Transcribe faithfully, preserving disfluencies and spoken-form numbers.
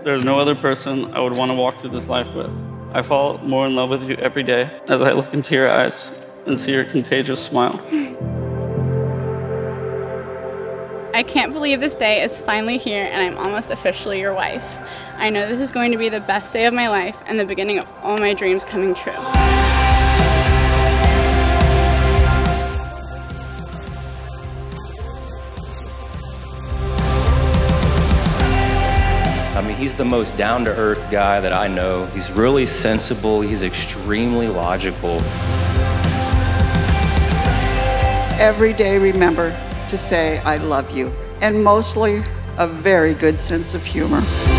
There's no other person I would want to walk through this life with. I fall more in love with you every day as I look into your eyes and see your contagious smile. I can't believe this day is finally here and I'm almost officially your wife. I know this is going to be the best day of my life and the beginning of all my dreams coming true. I mean, he's the most down-to-earth guy that I know. He's really sensible, he's extremely logical. Every day remember to say, I love you, and mostly a very good sense of humor.